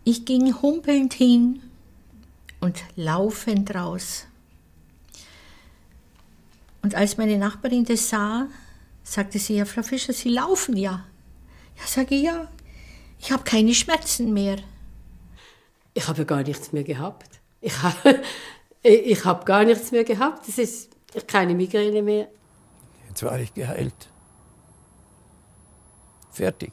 Ich ging humpelnd hin und laufend raus. Und als meine Nachbarin das sah, sagte sie, ja, Frau Fischer, Sie laufen ja. Ja, sage ich, ja, ich habe keine Schmerzen mehr. Ich habe gar nichts mehr gehabt. Ich habe gar nichts mehr gehabt. Das ist keine Migräne mehr. Jetzt war ich geheilt. Fertig.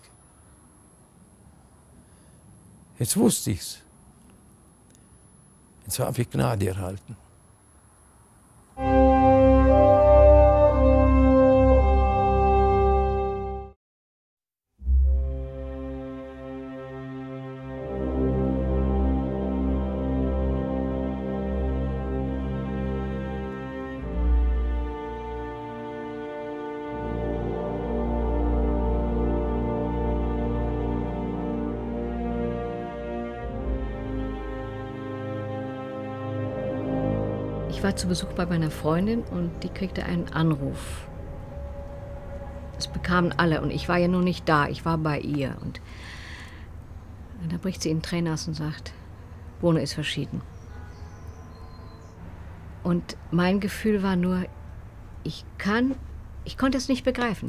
Jetzt wusste ich's. Jetzt habe ich Gnade erhalten. Ich war zu Besuch bei meiner Freundin und die kriegte einen Anruf. Das bekamen alle und ich war ja nur nicht da, ich war bei ihr. Und da bricht sie in Tränen aus und sagt, Bruno ist verschieden. Und mein Gefühl war nur, ich konnte es nicht begreifen.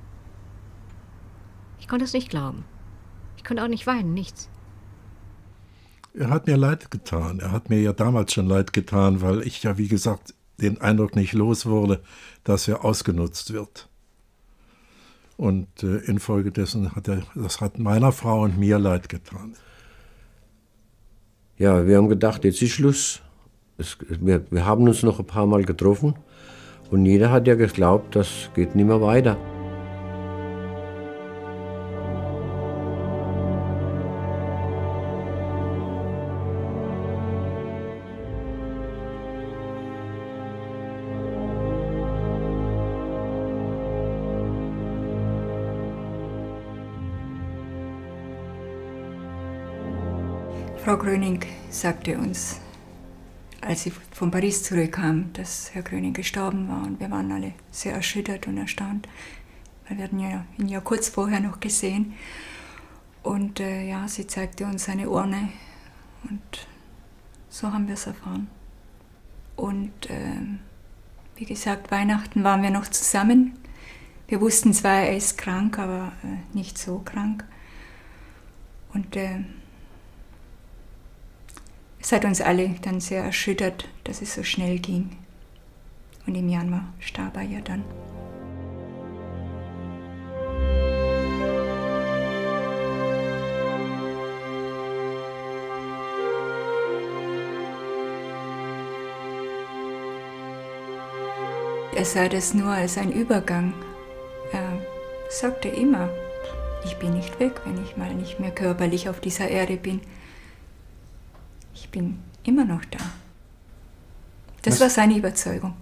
Ich konnte es nicht glauben. Ich konnte auch nicht weinen, nichts. Er hat mir leid getan. Er hat mir ja damals schon leid getan, weil ich ja, wie gesagt, den Eindruck nicht los wurde, dass er ausgenutzt wird. Und infolgedessen das hat meiner Frau und mir leid getan. Ja, wir haben gedacht, jetzt ist Schluss. Wir haben uns noch ein paar Mal getroffen und jeder hat ja geglaubt, das geht nicht mehr weiter. Frau Gröning sagte uns, als sie von Paris zurückkam, dass Herr Gröning gestorben war. Und wir waren alle sehr erschüttert und erstaunt, weil wir hatten ihn ja kurz vorher noch gesehen. Und ja, sie zeigte uns seine Urne und so haben wir es erfahren. Und wie gesagt, Weihnachten waren wir noch zusammen. Wir wussten zwar, er ist krank, aber nicht so krank. Und es hat uns alle dann sehr erschüttert, dass es so schnell ging. Und im Januar starb er ja dann. Er sah das nur als einen Übergang. Er sagte immer, ich bin nicht weg, wenn ich mal nicht mehr körperlich auf dieser Erde bin. Ich bin immer noch da. Das war seine Überzeugung.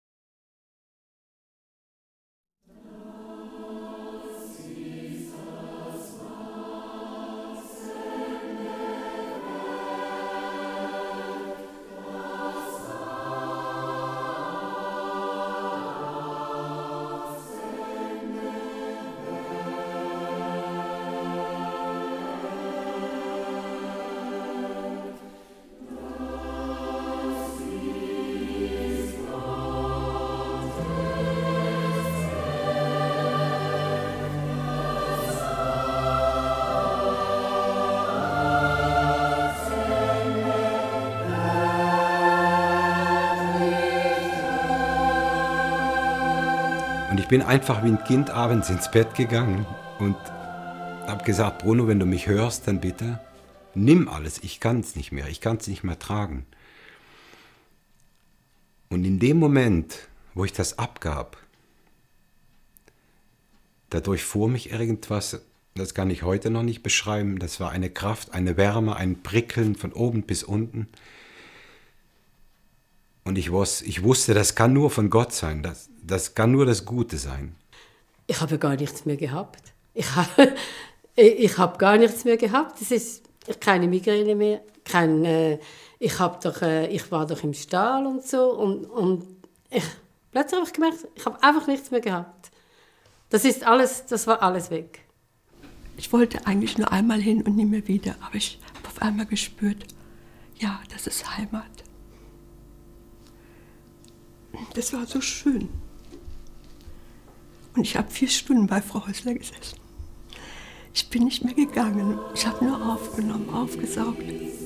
Und ich bin einfach wie ein Kind abends ins Bett gegangen und habe gesagt, Bruno, wenn du mich hörst, dann bitte nimm alles, ich kann es nicht mehr, ich kann es nicht mehr tragen. Und in dem Moment, wo ich das abgab, da durchfuhr mich irgendwas, das kann ich heute noch nicht beschreiben, das war eine Kraft, eine Wärme, ein Prickeln von oben bis unten. Und ich wusste, das kann nur von Gott sein, das kann nur das Gute sein. Ich habe gar nichts mehr gehabt. Ich habe gar nichts mehr gehabt. Es ist keine Migräne mehr. Ich war doch im Stall und so. Und plötzlich habe ich gemerkt, ich habe einfach nichts mehr gehabt. Das war alles weg. Ich wollte eigentlich nur einmal hin und nie mehr wieder. Aber auf einmal gespürt, ja, das ist Heimat. Das war so schön. Und ich habe 4 Stunden bei Frau Häusler gesessen. Ich bin nicht mehr gegangen. Ich habe nur aufgenommen, aufgesaugt.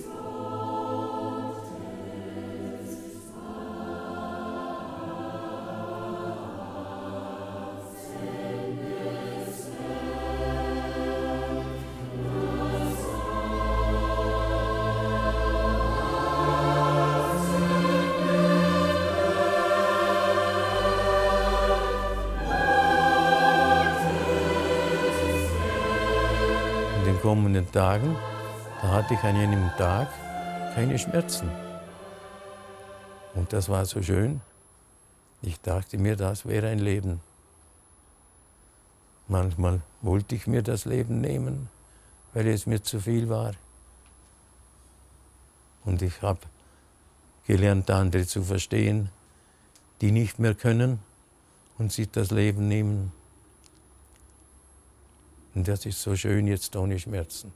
Kommenden Tagen, da hatte ich an jedem Tag keine Schmerzen. Und das war so schön. Ich dachte mir, das wäre ein Leben. Manchmal wollte ich mir das Leben nehmen, weil es mir zu viel war. Und ich habe gelernt, andere zu verstehen, die nicht mehr können und sich das Leben nehmen. Und das ist so schön, jetzt ohne Schmerzen.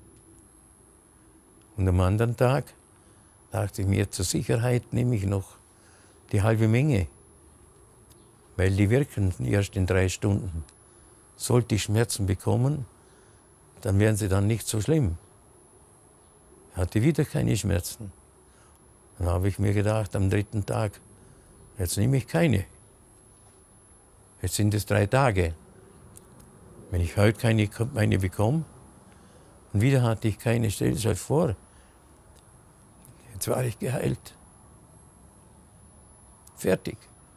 Und am anderen Tag dachte ich mir, zur Sicherheit nehme ich noch die halbe Menge, weil die wirken erst in 3 Stunden. Sollte ich Schmerzen bekommen, dann wären sie dann nicht so schlimm. Ich hatte wieder keine Schmerzen. Dann habe ich mir gedacht, am 3. Tag, jetzt nehme ich keine. Jetzt sind es 3 Tage. Wenn ich heute keine bekomme, und wieder hatte ich keine, stell dir das vor, jetzt war ich geheilt. Fertig.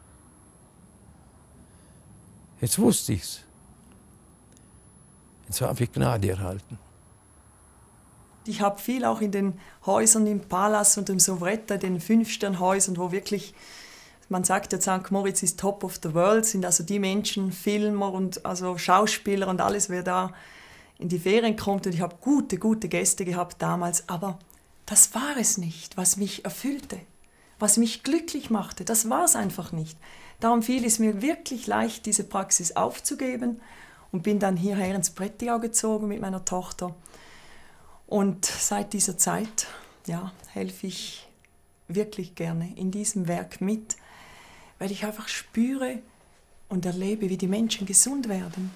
Jetzt wusste ich's. Jetzt habe ich Gnade erhalten. Ich habe viel auch in den Häusern im Palas und im Sovretta, den 5-Stern-Häusern, wo wirklich, man sagt ja, St. Moritz ist top of the world, sind also die Menschen, Filmer und also Schauspieler und alles, wer da in die Ferien kommt. Und ich habe gute Gäste gehabt damals, aber das war es nicht, was mich erfüllte, was mich glücklich machte. Das war es einfach nicht. Darum fiel es mir wirklich leicht, diese Praxis aufzugeben und bin dann hierher ins Prättigau gezogen mit meiner Tochter. Und seit dieser Zeit helfe ich wirklich gerne in diesem Werk mit, weil ich einfach spüre und erlebe, wie die Menschen gesund werden.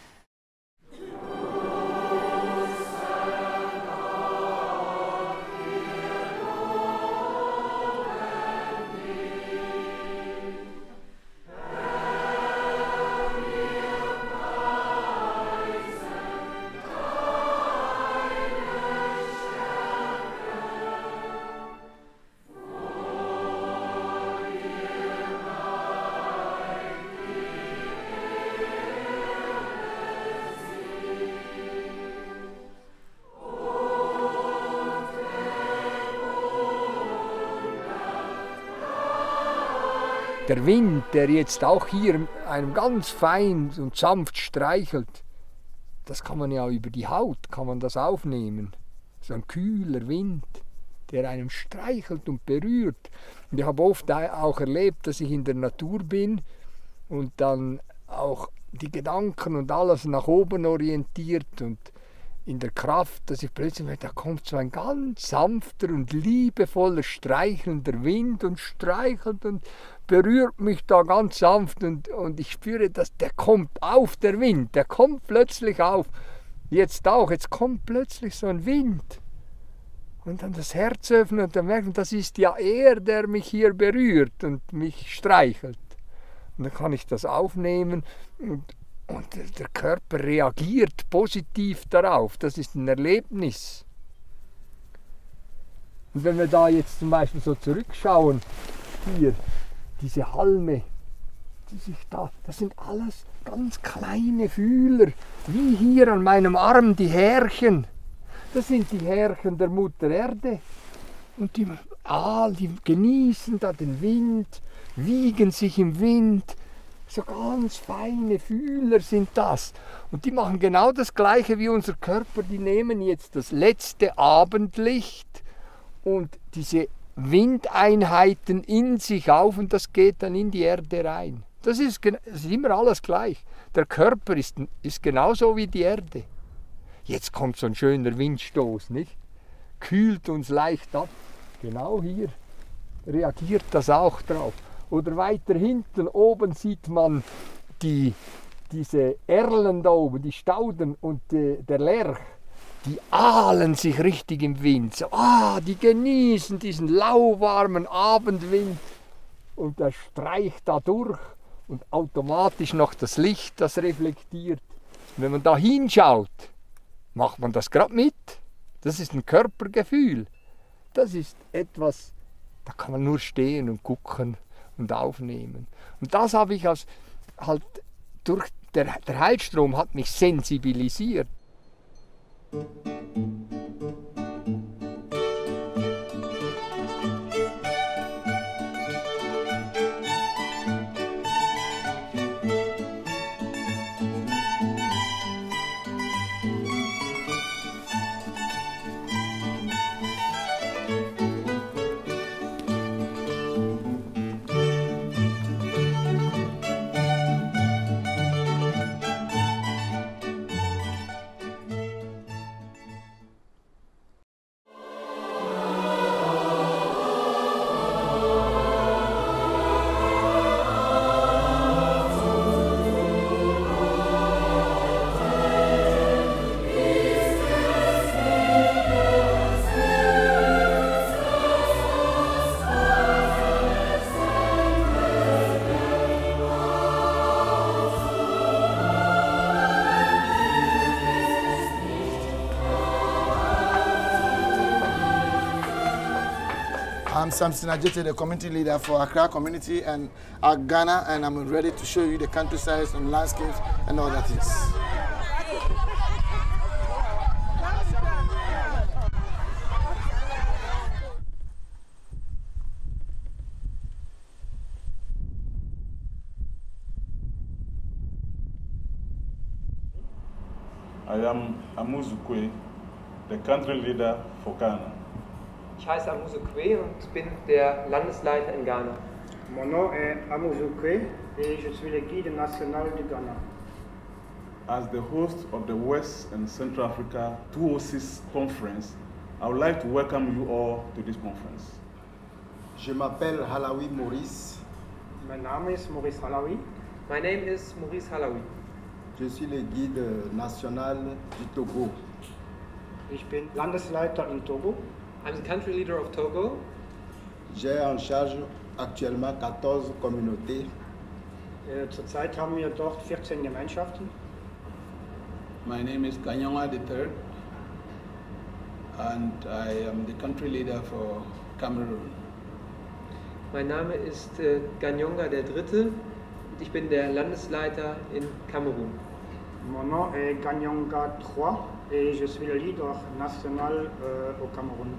Der Wind, der jetzt auch hier einem ganz fein und sanft streichelt, das kann man ja über die Haut, kann man das aufnehmen. So ein kühler Wind, der einem streichelt und berührt. Und ich habe oft auch erlebt, dass ich in der Natur bin und dann auch die Gedanken und alles nach oben orientiert und in der Kraft, dass ich plötzlich merke, da kommt so ein ganz sanfter und liebevoller, streichelnder Wind und streichelt und berührt mich da ganz sanft und ich spüre, dass der kommt auf, der Wind, der kommt plötzlich auf. Jetzt auch, jetzt kommt plötzlich so ein Wind. Und dann das Herz öffnen und dann merken, das ist ja er, der mich hier berührt und mich streichelt. Und dann kann ich das aufnehmen und der Körper reagiert positiv darauf. Das ist ein Erlebnis. Und wenn wir da jetzt zum Beispiel so zurückschauen, hier, diese Halme, die sich da, das sind alles ganz kleine Fühler, wie hier an meinem Arm die Härchen. Das sind die Härchen der Mutter Erde. Und die genießen da den Wind, wiegen sich im Wind. So ganz feine Fühler sind das. Und die machen genau das Gleiche wie unser Körper. Die nehmen jetzt das letzte Abendlicht und diese Windeinheiten in sich auf und das geht dann in die Erde rein. Das ist immer alles gleich. Der Körper ist genauso wie die Erde. Jetzt kommt so ein schöner Windstoß, nicht? kühlt uns leicht ab. Genau hier reagiert das auch drauf. Oder weiter hinten oben sieht man diese Erlen da oben, die Stauden und der Lerch. Die ahlen sich richtig im Wind. So, die genießen diesen lauwarmen Abendwind. Und der streicht da durch und automatisch noch das Licht, das reflektiert. Und wenn man da hinschaut, macht man das gerade mit. Das ist ein Körpergefühl. Das ist etwas, da kann man nur stehen und gucken und aufnehmen. Und das habe ich der Heilstrom hat mich sensibilisiert. I'm Samson Ajete, the community leader for Accra community and Ghana, and I'm ready to show you the countryside and landscapes and all that is. I am Amuzukwe, the country leader for Ghana. Ich heiße Amuzukwe und bin der Landesleiter in Ghana. Mon nom est Amuzukwe et je suis le guide national du Ghana. As the host of the West and Central Africa 206 conference, I would like to welcome you all to this conference. Je m'appelle Halawi Maurice. Mein Name ist Maurice Halawi. My name is Maurice Halawi. Je suis le guide national du Togo. Ich bin Landesleiter in Togo. I'm the country leader of Togo. J'ai en charge actuellement 14 communautés. Zurzeit haben wir dort 14 Gemeinschaften. My name is Ganyonga III and I am the country leader for Cameroon. Mein Name ist Ganyonga III und ich bin der Landesleiter in Kamerun. Mon nom est Ganyonga III et je suis le leader national au Cameroun.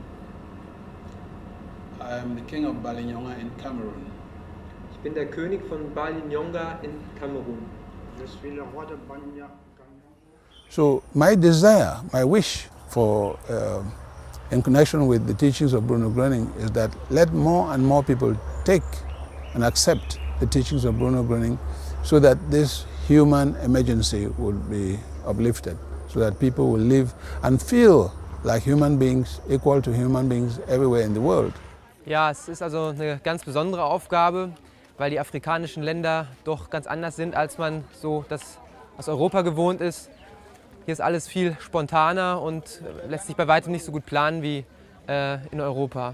I am the king of Balinyonga in Cameroon. Ich bin der König von Balinyonga in Kamerun. Je suis le roi de Banya. So my desire, my wish for in connection with the teachings of Bruno Gröning is that let more and more people take and accept the teachings of Bruno Gröning so that this human emergency will be uplifted, so that people will live and feel like human beings, equal to human beings everywhere in the world. Ja, es ist also eine ganz besondere Aufgabe, weil die afrikanischen Länder doch ganz anders sind, als man so das aus Europa gewohnt ist. Hier ist alles viel spontaner und lässt sich bei weitem nicht so gut planen wie in Europa.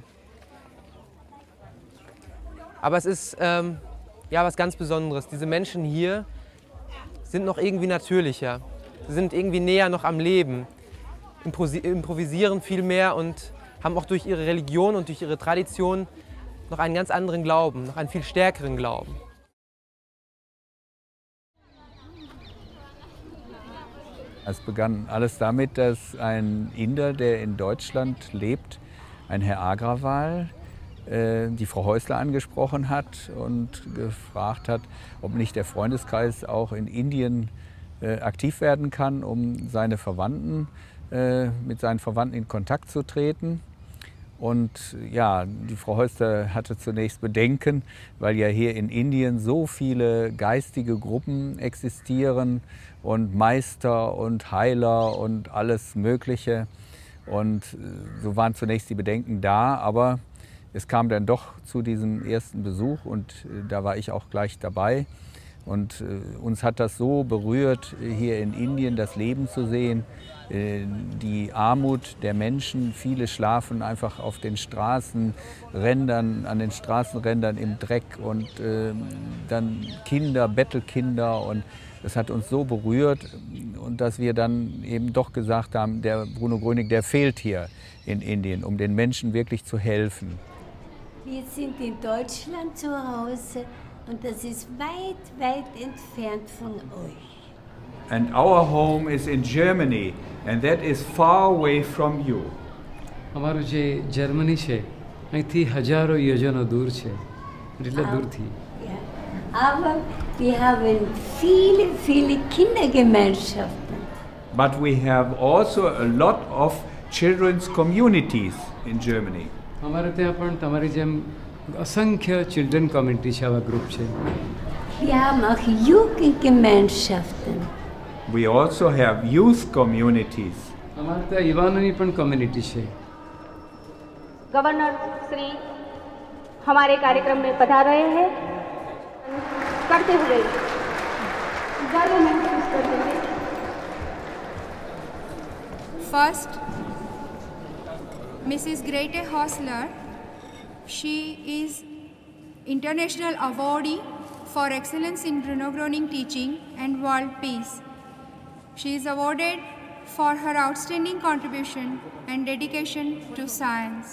Aber es ist ja was ganz Besonderes. Diese Menschen hier sind noch irgendwie natürlicher. Sie sind irgendwie näher noch am Leben, improvisieren viel mehr und haben auch durch ihre Religion und durch ihre Tradition noch einen ganz anderen Glauben, noch einen viel stärkeren Glauben. Es begann alles damit, dass ein Inder, der in Deutschland lebt, ein Herr Agrawal, die Frau Häusler angesprochen hat und gefragt hat, ob nicht der Freundeskreis auch in Indien aktiv werden kann, um seine Verwandten, mit seinen Verwandten in Kontakt zu treten. Und ja, die Frau Häusler hatte zunächst Bedenken, weil ja hier in Indien so viele geistige Gruppen existieren und Meister und Heiler und alles Mögliche. Und so waren zunächst die Bedenken da, aber es kam dann doch zu diesem ersten Besuch und da war ich auch gleich dabei. Und uns hat das so berührt, hier in Indien das Leben zu sehen, die Armut der Menschen. Viele schlafen einfach auf den Straßenrändern, an den Straßenrändern im Dreck und dann Kinder, Bettelkinder. Und das hat uns so berührt und dass wir dann eben doch gesagt haben, der Bruno Gröning, der fehlt hier in Indien, um den Menschen wirklich zu helfen. Wir sind in Deutschland zu Hause. Und das ist weit, weit entfernt von euch. And our home is in Germany, and that is far away from you. हमारो जे जर्मनी छे અહીંથી હજારો યોજનો દૂર છે એટલા દૂરથી. Aber wir haben viele, viele Kindergemeinschaften. But we have also a lot of children's communities in Germany. અમારે ત્યાં પણ તમારી જેમ असंख्य चिल्ड्रन कम्युनिटी છે આવા ગ્રુપ છે. Wir haben auch Jugendgemeinschaften. We also have youth communities. અમારે ત્યાં યુવાનોની પણ કમ્યુનિટી છે. गवर्नर श्री हमारे कार्यक्रम में पधार रहे हैं करते हुए गर्व महसूस करते हैं. First, Mrs. Grete Hosler. She is International Awardee for Excellence in Bruno Gröning Teaching and World Peace. She is awarded for her outstanding contribution and dedication to science.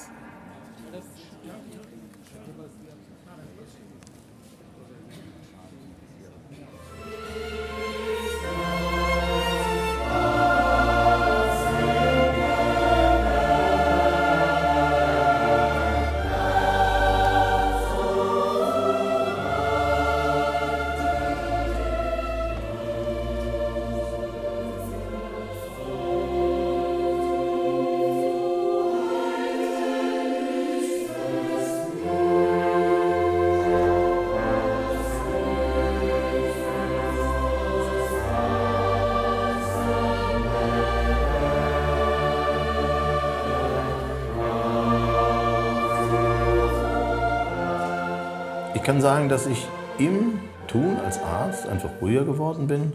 Ich kann sagen, dass ich im Tun als Arzt einfach ruhiger geworden bin.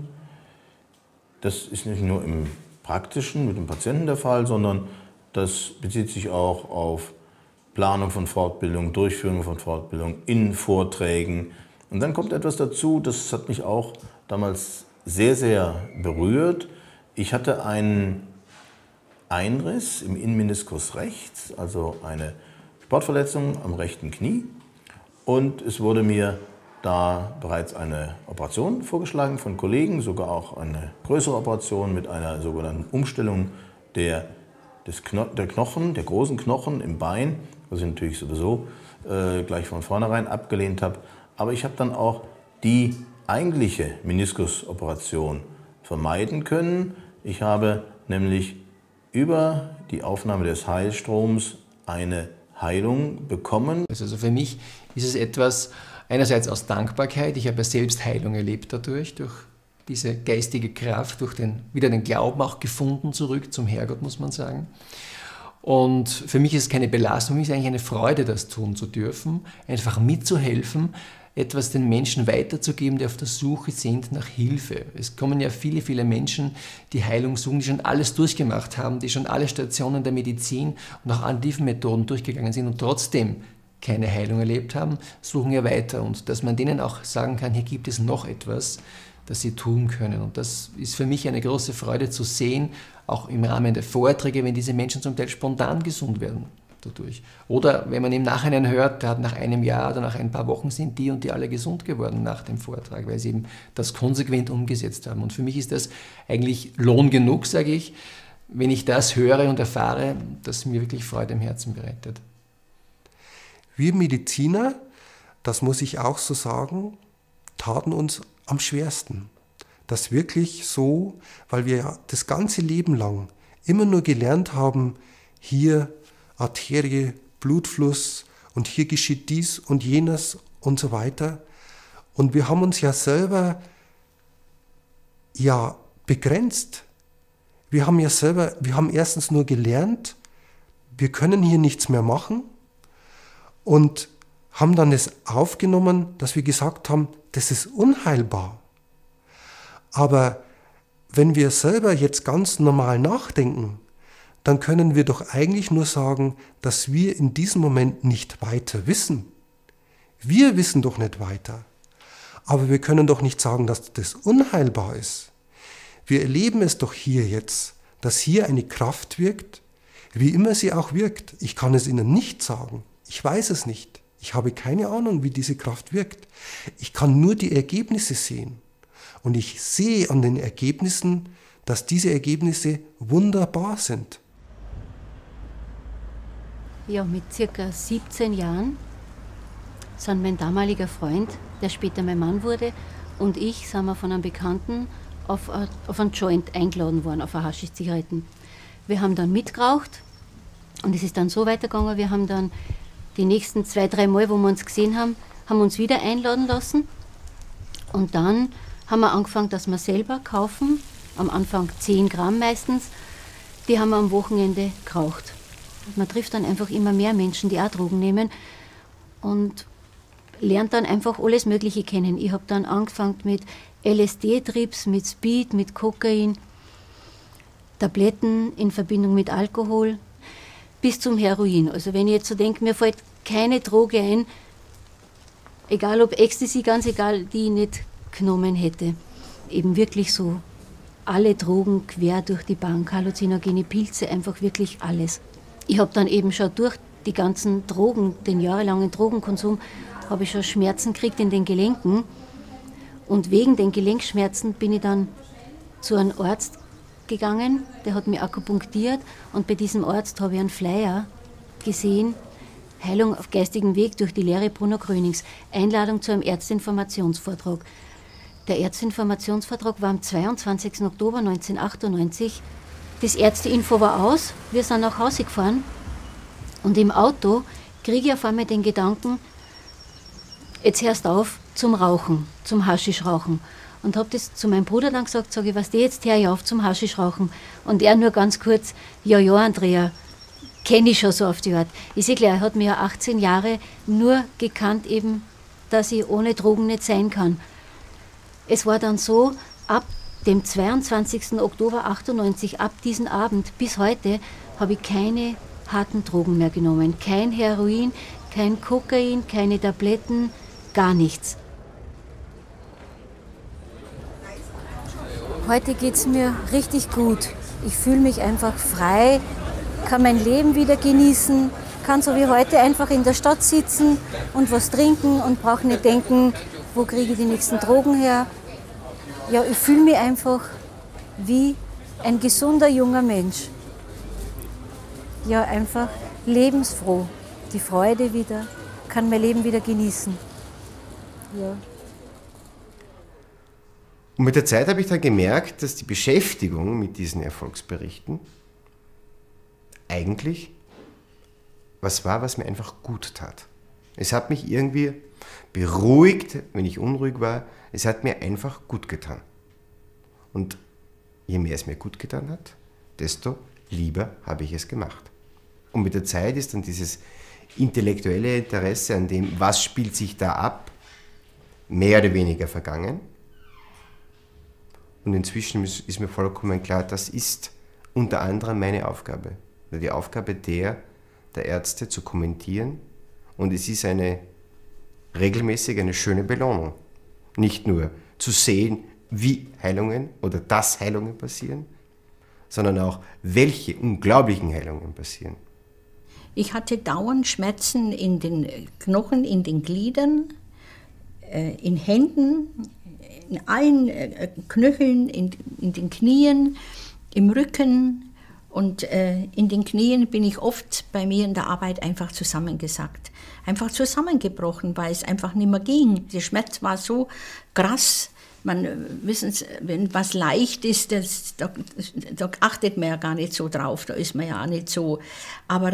Das ist nicht nur im Praktischen mit dem Patienten der Fall, sondern das bezieht sich auch auf Planung von Fortbildung, Durchführung von Fortbildung, in Vorträgen. Und dann kommt etwas dazu, das hat mich auch damals sehr, sehr berührt. Ich hatte einen Einriss im Innenmeniskus rechts, also eine Sportverletzung am rechten Knie. Und es wurde mir da bereits eine Operation vorgeschlagen von Kollegen, sogar auch eine größere Operation mit einer sogenannten Umstellung der Knochen, der großen Knochen im Bein, was ich natürlich sowieso gleich von vornherein abgelehnt habe. Aber ich habe dann auch die eigentliche Meniskusoperation vermeiden können. Ich habe nämlich über die Aufnahme des Heilstroms eine Heilung bekommen. Also für mich ist es etwas, einerseits aus Dankbarkeit, ich habe ja selbst Heilung erlebt dadurch, durch diese geistige Kraft, durch wieder den Glauben auch gefunden zurück zum Herrgott, muss man sagen. Und für mich ist es keine Belastung, für mich ist eigentlich eine Freude, das tun zu dürfen, einfach mitzuhelfen, etwas den Menschen weiterzugeben, die auf der Suche sind nach Hilfe. Es kommen ja viele, viele Menschen, die Heilung suchen, die schon alles durchgemacht haben, die schon alle Stationen der Medizin und auch aktiven Methoden durchgegangen sind und trotzdem keine Heilung erlebt haben, suchen ja weiter. Und dass man denen auch sagen kann, hier gibt es noch etwas, das sie tun können. Und das ist für mich eine große Freude zu sehen, auch im Rahmen der Vorträge, wenn diese Menschen zum Teil spontan gesund werden dadurch. Oder wenn man im Nachhinein hört, nach einem Jahr oder nach ein paar Wochen sind die und die alle gesund geworden nach dem Vortrag, weil sie eben das konsequent umgesetzt haben. Und für mich ist das eigentlich Lohn genug, sage ich, wenn ich das höre und erfahre, das mir wirklich Freude im Herzen bereitet. Wir Mediziner, das muss ich auch so sagen, taten uns am schwersten. Das wirklich so, weil wir ja das ganze Leben lang immer nur gelernt haben, hier Arterie, Blutfluss und hier geschieht dies und jenes und so weiter. Und wir haben uns ja selber begrenzt. wir haben ja selber, wir haben erstens nur gelernt, wir können hier nichts mehr machen und haben dann es aufgenommen, dass wir gesagt haben, das ist unheilbar. Aber wenn wir selber jetzt ganz normal nachdenken, dann können wir doch eigentlich nur sagen, dass wir in diesem Moment nicht weiter wissen. Wir wissen doch nicht weiter. Aber wir können doch nicht sagen, dass das unheilbar ist. Wir erleben es doch hier jetzt, dass hier eine Kraft wirkt, wie immer sie auch wirkt. Ich kann es Ihnen nicht sagen. Ich weiß es nicht. Ich habe keine Ahnung, wie diese Kraft wirkt. Ich kann nur die Ergebnisse sehen. Und ich sehe an den Ergebnissen, dass diese Ergebnisse wunderbar sind. Ja, mit circa 17 Jahren sind mein damaliger Freund, der später mein Mann wurde, und ich sind wir von einem Bekannten auf einen Joint eingeladen worden, auf Haschisch-Zigaretten. Wir haben dann mitgeraucht und es ist dann so weitergegangen, wir haben dann die nächsten 2-3 Mal, wo wir uns gesehen haben, haben uns wieder einladen lassen. Und dann haben wir angefangen, dass wir selber kaufen, am Anfang 10 Gramm meistens, die haben wir am Wochenende geraucht. Man trifft dann einfach immer mehr Menschen, die auch Drogen nehmen und lernt dann einfach alles Mögliche kennen. Ich habe dann angefangen mit LSD-Trips, mit Speed, mit Kokain, Tabletten in Verbindung mit Alkohol, bis zum Heroin. Also wenn ich jetzt so denke, mir fällt keine Droge ein, egal ob Ecstasy, ganz egal, die ich nicht genommen hätte. Eben wirklich so alle Drogen quer durch die Bank, halluzinogene Pilze, einfach wirklich alles. Ich habe dann eben schon durch die ganzen Drogen, den jahrelangen Drogenkonsum, habe ich schon Schmerzen gekriegt in den Gelenken. Und wegen den Gelenkschmerzen bin ich dann zu einem Arzt gegangen, der hat mich akupunktiert, und bei diesem Arzt habe ich einen Flyer gesehen, Heilung auf geistigem Weg durch die Lehre Bruno Grönings, Einladung zu einem Ärzteinformationsvortrag. Der Ärzteinformationsvortrag war am 22. Oktober 1998. Das Ärzteinfo war aus, wir sind nach Hause gefahren und im Auto kriege ich auf einmal den Gedanken, jetzt hörst du auf zum Rauchen, zum Haschischrauchen. Und habe das zu meinem Bruder dann gesagt, sage ich, was der jetzt hör ich auf zum Haschischrauchen. Und er nur ganz kurz, ja, Andrea, kenne ich schon so auf die Art. Ich sehe klar, er hat mir ja 18 Jahre nur gekannt, eben, dass ich ohne Drogen nicht sein kann. Es war dann so, ab dem 22. Oktober 98, ab diesem Abend bis heute, habe ich keine harten Drogen mehr genommen. Kein Heroin, kein Kokain, keine Tabletten, gar nichts. Heute geht es mir richtig gut. Ich fühle mich einfach frei, kann mein Leben wieder genießen, kann so wie heute einfach in der Stadt sitzen und was trinken und brauche nicht denken, wo kriege ich die nächsten Drogen her. Ja, ich fühle mich einfach wie ein gesunder junger Mensch. Ja, einfach lebensfroh, die Freude wieder, kann mein Leben wieder genießen. Ja. Und mit der Zeit habe ich dann gemerkt, dass die Beschäftigung mit diesen Erfolgsberichten eigentlich was war, was mir einfach gut tat. Es hat mich irgendwie beruhigt, wenn ich unruhig war. Es hat mir einfach gut getan. Und je mehr es mir gut getan hat, desto lieber habe ich es gemacht. Und mit der Zeit ist dann dieses intellektuelle Interesse an dem, was spielt sich da ab, mehr oder weniger vergangen. Und inzwischen ist mir vollkommen klar, das ist unter anderem meine Aufgabe. Die Aufgabe der Ärzte zu kommentieren. Und es ist eine regelmäßig eine schöne Belohnung. Nicht nur zu sehen, wie Heilungen oder dass Heilungen passieren, sondern auch, welche unglaublichen Heilungen passieren. Ich hatte dauernd Schmerzen in den Knochen, in den Gliedern, in Händen, in allen Knöcheln, in den Knien, im Rücken. Und in den Knien bin ich oft bei mir in der Arbeit einfach zusammengesackt. Einfach zusammengebrochen, weil es einfach nicht mehr ging. Der Schmerz war so krass. Wissen Sie, wenn was leicht ist, da achtet man ja gar nicht so drauf. Da ist man ja auch nicht so. Aber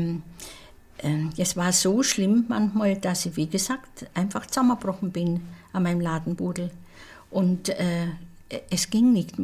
es war so schlimm manchmal, dass ich, wie gesagt, einfach zusammengebrochen bin an meinem Ladenbudel. Und es ging nicht mehr.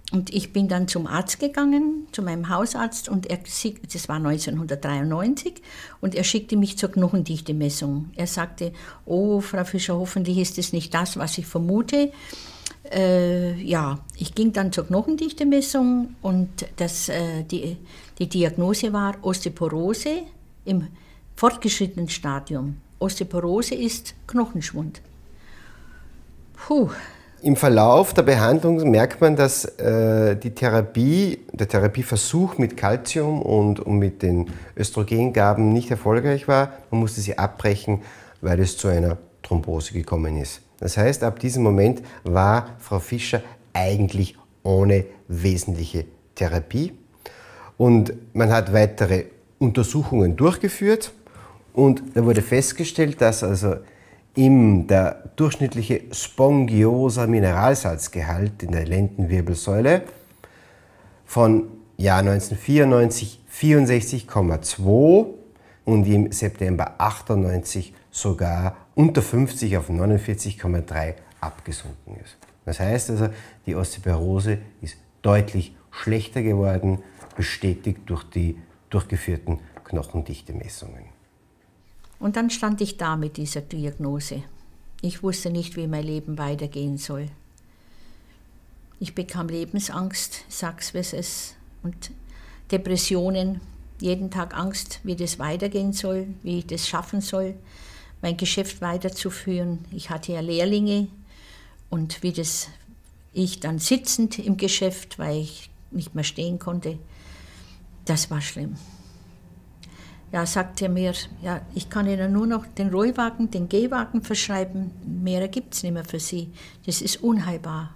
Und ich bin dann zum Arzt gegangen, zu meinem Hausarzt, und das war 1993, und er schickte mich zur Knochendichte-Messung. Er sagte, oh, Frau Fischer, hoffentlich ist es nicht das, was ich vermute. Ja, ich ging dann zur Knochendichte-Messung und die Diagnose war Osteoporose im fortgeschrittenen Stadium. Osteoporose ist Knochenschwund. Puh. Im Verlauf der Behandlung merkt man, dass der Therapieversuch mit Calcium und mit den Östrogengaben nicht erfolgreich war. Man musste sie abbrechen, weil es zu einer Thrombose gekommen ist. Das heißt, ab diesem Moment war Frau Fischer eigentlich ohne wesentliche Therapie. Und man hat weitere Untersuchungen durchgeführt und da wurde festgestellt, dass also der durchschnittliche spongioser Mineralsalzgehalt in der Lendenwirbelsäule von Jahr 1994 64,2 und im September 98 sogar unter 50 auf 49,3 abgesunken ist. Das heißt also, die Osteoporose ist deutlich schlechter geworden, bestätigt durch die durchgeführten Knochendichte-Messungen. Und dann stand ich da mit dieser Diagnose. Ich wusste nicht, wie mein Leben weitergehen soll. Ich bekam Lebensangst, sag's wie es ist, und Depressionen, jeden Tag Angst, wie das weitergehen soll, wie ich das schaffen soll, mein Geschäft weiterzuführen. Ich hatte ja Lehrlinge und ich dann sitzend im Geschäft, weil ich nicht mehr stehen konnte, das war schlimm. Ja, sagte er mir, ja, ich kann Ihnen nur noch den Rollwagen, den Gehwagen verschreiben, mehr gibt es nicht mehr für Sie. Das ist unheilbar.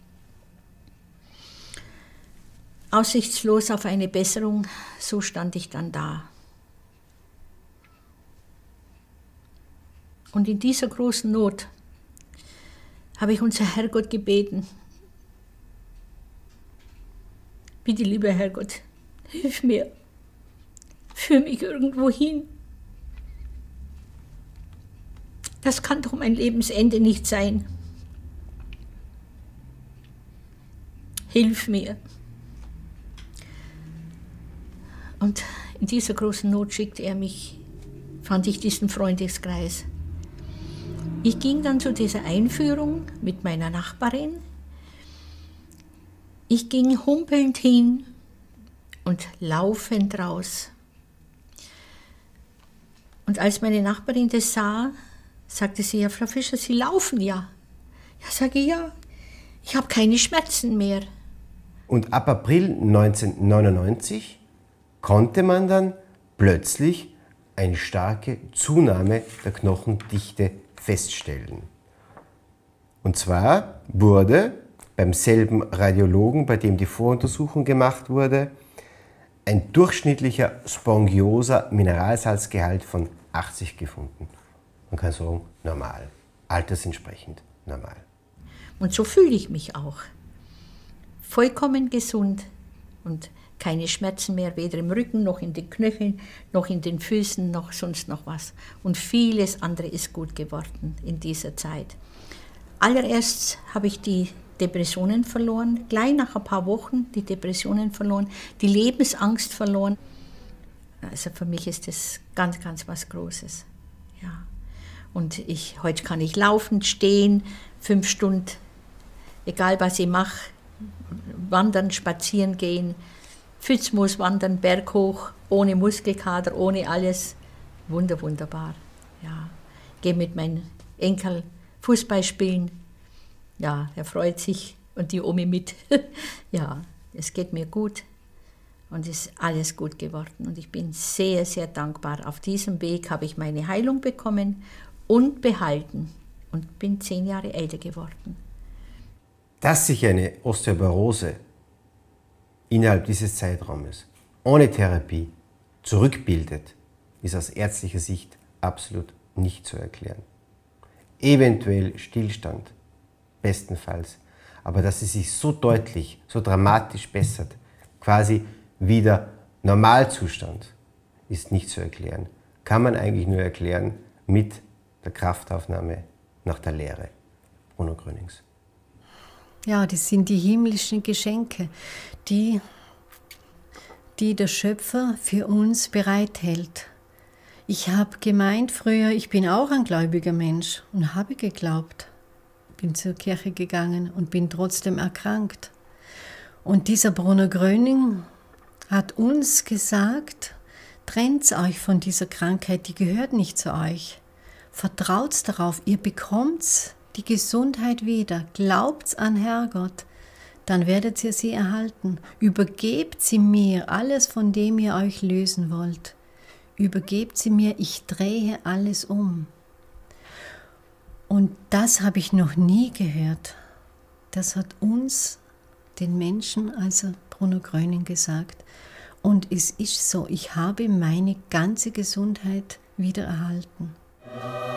Aussichtslos auf eine Besserung, so stand ich dann da. Und in dieser großen Not habe ich unser Herrgott gebeten. Bitte, lieber Herrgott, hilf mir. Führ mich irgendwo hin. Das kann doch mein Lebensende nicht sein. Hilf mir. Und in dieser großen Not schickte er mich, fand ich diesen Freundeskreis. Ich ging dann zu dieser Einführung mit meiner Nachbarin. Ich ging humpelnd hin und laufend raus. Und als meine Nachbarin das sah, sagte sie, ja, Frau Fischer, Sie laufen ja. Ja, sage ich, ja, ich habe keine Schmerzen mehr. Und ab April 1999 konnte man dann plötzlich eine starke Zunahme der Knochendichte feststellen. Und zwar wurde beim selben Radiologen, bei dem die Voruntersuchung gemacht wurde, ein durchschnittlicher spongioser Mineralsalzgehalt von 80 gefunden. Man kann sagen, normal, altersentsprechend normal. Und so fühle ich mich auch. Vollkommen gesund und keine Schmerzen mehr, weder im Rücken, noch in den Knöcheln, noch in den Füßen, noch sonst noch was. Und vieles andere ist gut geworden in dieser Zeit. Allererst habe ich die Depressionen verloren, gleich nach ein paar Wochen die Depressionen verloren, die Lebensangst verloren. Also für mich ist das ganz, ganz was Großes. Ja. Und heute kann ich laufen, stehen, 5 Stunden, egal was ich mache, wandern, spazieren gehen, Pfützmoos wandern, berghoch, ohne Muskelkater, ohne alles. Wunderbar. Ja. Gehe mit meinem Enkel Fußball spielen. Ja, er freut sich und die Omi mit. Ja, es geht mir gut und es ist alles gut geworden. Und ich bin sehr, sehr dankbar. Auf diesem Weg habe ich meine Heilung bekommen und behalten und bin 10 Jahre älter geworden. Dass sich eine Osteoporose innerhalb dieses Zeitraumes ohne Therapie zurückbildet, ist aus ärztlicher Sicht absolut nicht zu erklären. Eventuell Stillstand, bestenfalls, aber dass sie sich so deutlich, so dramatisch bessert, quasi wieder Normalzustand, ist nicht zu erklären. Kann man eigentlich nur erklären mit der Kraftaufnahme nach der Lehre. Bruno Grönings. Ja, das sind die himmlischen Geschenke, die der Schöpfer für uns bereithält. Ich habe gemeint früher, ich bin auch ein gläubiger Mensch und habe geglaubt. Bin zur Kirche gegangen und bin trotzdem erkrankt. Und dieser Bruno Gröning hat uns gesagt, trennt euch von dieser Krankheit, die gehört nicht zu euch. Vertraut darauf, ihr bekommt die Gesundheit wieder. Glaubt an Herrgott, dann werdet ihr sie erhalten. Übergebt sie mir, alles von dem ihr euch lösen wollt. Übergebt sie mir, ich drehe alles um. Und das habe ich noch nie gehört. Das hat uns, den Menschen, also Bruno Gröning, gesagt. Und es ist so, ich habe meine ganze Gesundheit wieder erhalten.